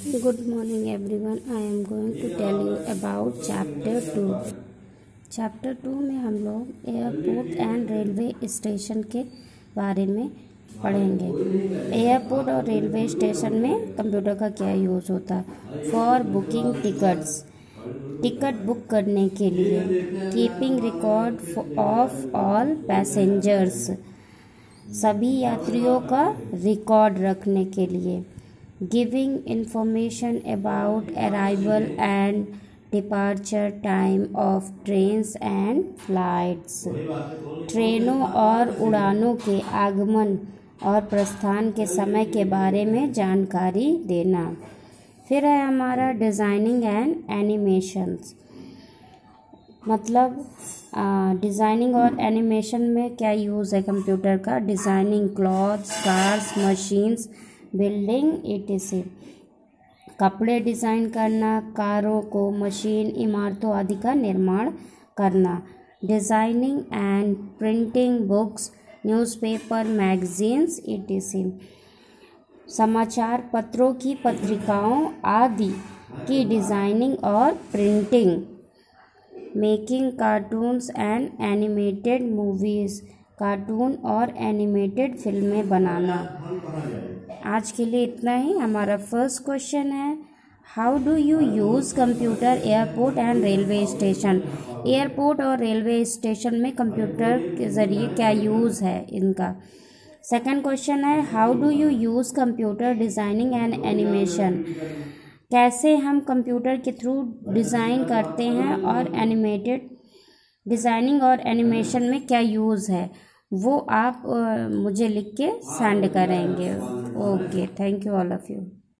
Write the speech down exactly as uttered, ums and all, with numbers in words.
Good morning everyone. I am going to tell you about chapter two. chapter two में हम लोग airport and railway station के बारे में पढ़ेंगे। एयरपोर्ट और रेलवे स्टेशन में कंप्यूटर का क्या यूज़ होता है। For booking tickets, ticket book करने के लिए। Keeping record of all passengers, सभी यात्रियों का रिकॉर्ड रखने के लिए। Giving information about arrival and departure time of trains and flights, ट्रेनों और उड़ानों के आगमन और प्रस्थान के समय के बारे में जानकारी देना। फिर है हमारा डिज़ाइनिंग एंड एनिमेशंस, मतलब डिज़ाइनिंग और एनिमेशन में क्या यूज़ है कंप्यूटर का। Designing clothes, cars, machines, building etc, कपड़े डिज़ाइन करना, कारों को, मशीन, इमारतों आदि का निर्माण करना। Designing and printing books, newspaper, magazines etc, समाचार पत्रों की पत्रिकाओं आदि की डिज़ाइनिंग और printing. Making cartoons and animated movies, cartoon और एनिमेटेड फिल्में बनाना। आज के लिए इतना ही। हमारा फर्स्ट क्वेश्चन है, how do you use computer airport and railway station. Airport और रेलवे स्टेशन में कंप्यूटर के ज़रिए क्या यूज़ है इनका। सेकंड क्वेश्चन है, how do you use computer designing and animation, कैसे हम कंप्यूटर के थ्रू डिज़ाइन करते हैं और एनिमेटेड डिज़ाइनिंग और एनिमेशन में क्या यूज़ है वो आप मुझे लिख के सेंड करेंगे। Okay, thank you all of you.